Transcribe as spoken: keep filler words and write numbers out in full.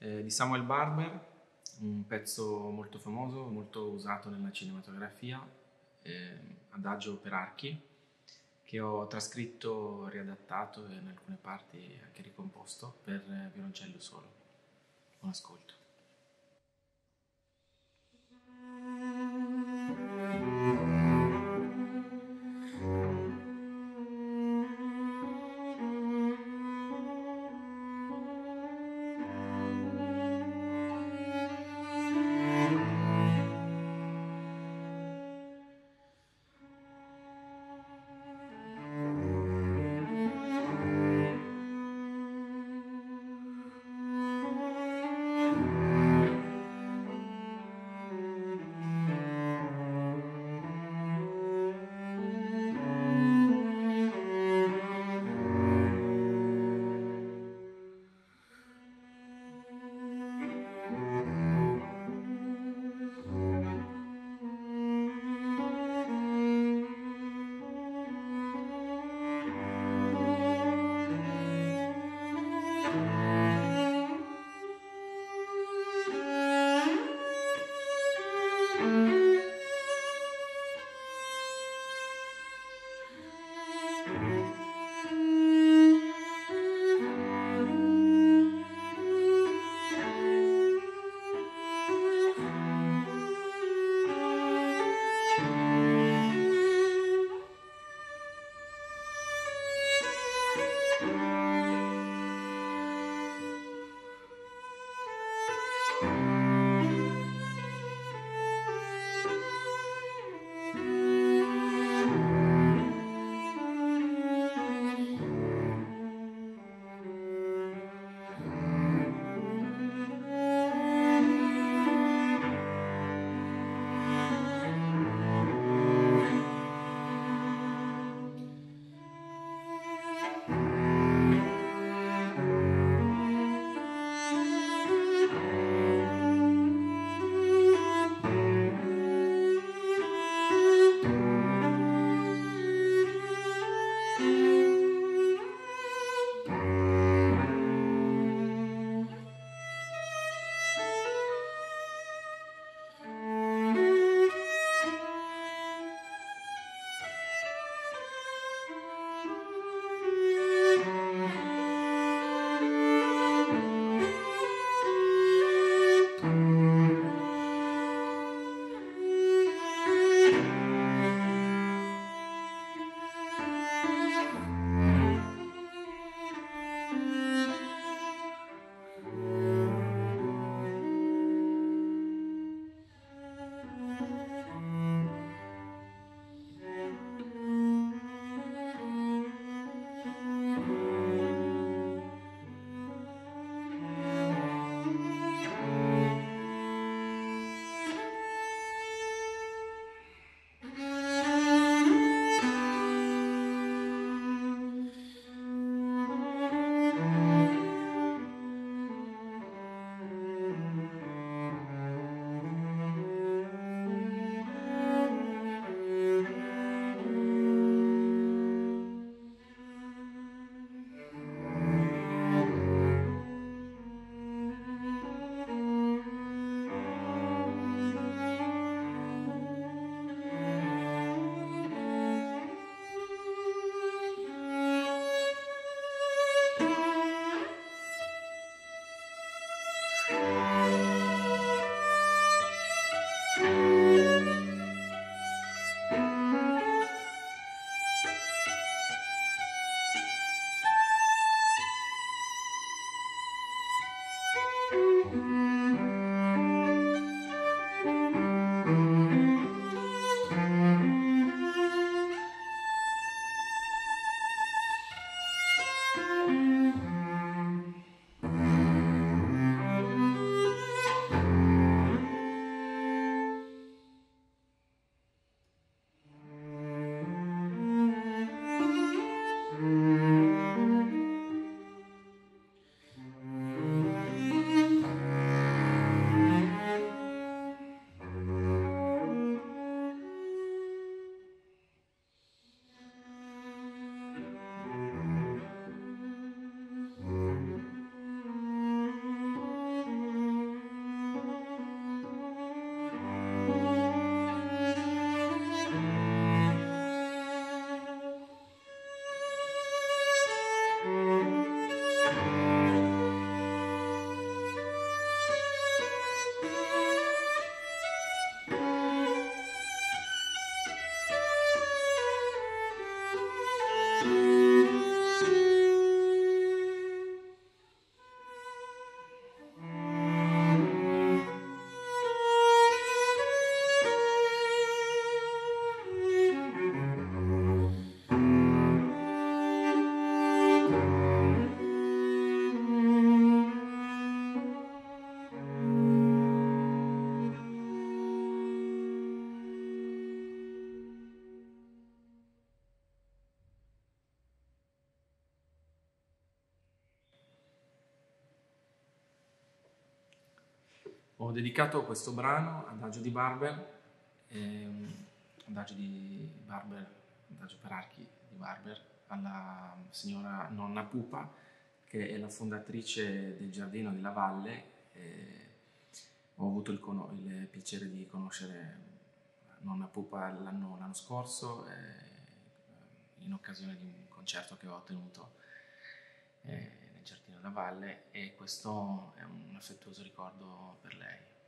eh, di Samuel Barber, un pezzo molto famoso, molto usato nella cinematografia, eh, Adagio per archi, che ho trascritto, riadattato e in alcune parti anche ricomposto per eh, violoncello solo. Buon ascolto. Ho dedicato questo brano, Adagio di Barber, ehm, Adagio di Barber, Adagio per archi di Barber, alla signora nonna Pupa, che è la fondatrice del Giardino della Valle. E ho avuto il, cono- il piacere di conoscere nonna Pupa l'anno, l'anno scorso, eh, in occasione di un concerto che ho tenuto eh, nel Giardino della Valle, e questo è un affettuoso ricordo per lei.